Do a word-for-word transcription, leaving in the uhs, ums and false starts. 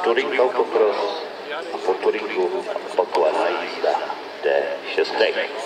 Touring Autocross a po touringu opakovaná jízda D šest.